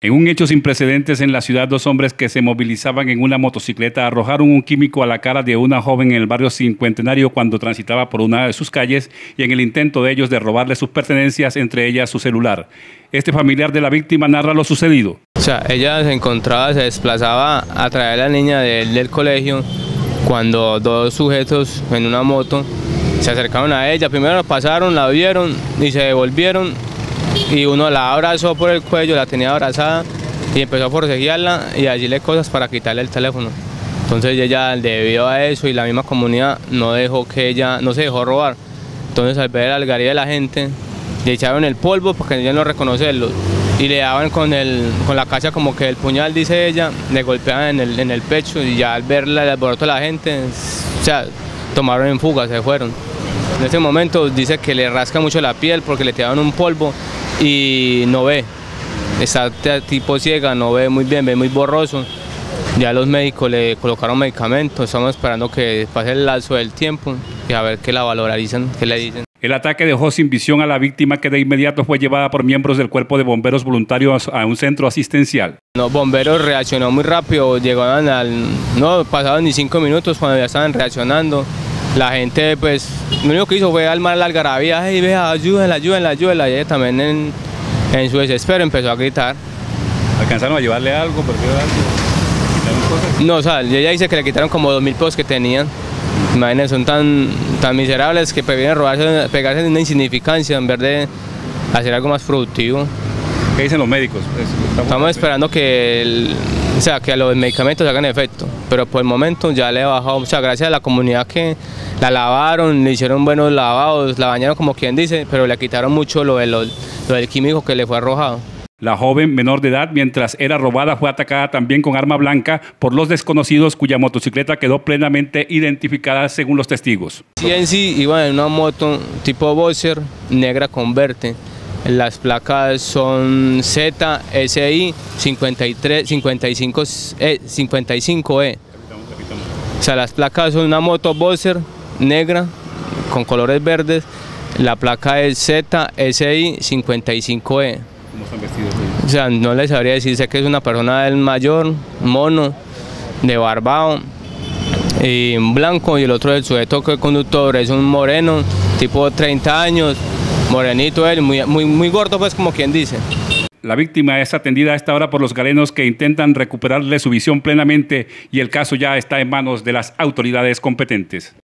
En un hecho sin precedentes en la ciudad, dos hombres que se movilizaban en una motocicleta arrojaron un químico a la cara de una joven en el barrio Cincuentenario cuando transitaba por una de sus calles y en el intento de ellos de robarle sus pertenencias, entre ellas su celular. Este familiar de la víctima narra lo sucedido. O sea, ella se desplazaba a traer a la niña del colegio cuando dos sujetos en una moto se acercaron a ella. Primero la pasaron, la vieron y se devolvieron. Y uno la abrazó por el cuello, la tenía abrazada y empezó a forcejearla y a decirle cosas para quitarle el teléfono. Entonces ella, debido a eso y la misma comunidad, no se dejó robar. Entonces al ver la algarabía de la gente, le echaron el polvo porque ella no reconocerlo y le daban con la cacha como que el puñal, dice ella, le golpeaban en el pecho y ya al ver el alboroto de la gente, o sea, tomaron en fuga, se fueron. En ese momento dice que le rasca mucho la piel porque le tiraron un polvo y no ve, está tipo ciega, no ve muy bien, ve muy borroso. Ya los médicos le colocaron medicamentos, estamos esperando que pase el lapso del tiempo y a ver qué la valorizan, qué le dicen. El ataque dejó sin visión a la víctima, que de inmediato fue llevada por miembros del Cuerpo de Bomberos Voluntarios a un centro asistencial. Los bomberos reaccionó muy rápido, llegaron no pasaron ni 5 minutos cuando ya estaban reaccionando. La gente, pues, lo único que hizo fue armar la algarabía, y vea, ayúdenla, ayúdenla, ayúdenla. Y ella también en su desespero empezó a gritar. ¿Alcanzaron a llevarle algo? No, o sea, ella dice que le quitaron como 2.000 pesos que tenían. Imagínense, son tan miserables que prefieren pegarse en una insignificancia en vez de hacer algo más productivo. ¿Qué dicen los médicos? Estamos esperando que los medicamentos hagan efecto, pero por el momento ya le he bajado, o sea, gracias a la comunidad que la lavaron, le hicieron buenos lavados, la bañaron como quien dice, pero le quitaron mucho lo del químico que le fue arrojado. La joven menor de edad, mientras era robada, fue atacada también con arma blanca por los desconocidos, cuya motocicleta quedó plenamente identificada según los testigos. Sí, iba en una moto tipo Boxer negra con verde. Las placas son ZSI 55E. O sea, las placas son una moto Boxer negra con colores verdes. La placa es ZSI 55E. ¿Cómo están vestidos ellos? O sea, no les sabría decir, sé que es una persona del mayor, mono, de barbado, y blanco, y el otro, el sujeto que es conductor, es un moreno, tipo 30 años, morenito él, muy gordo, pues, como quien dice. La víctima es atendida a esta hora por los galenos, que intentan recuperarle su visión plenamente, y el caso ya está en manos de las autoridades competentes.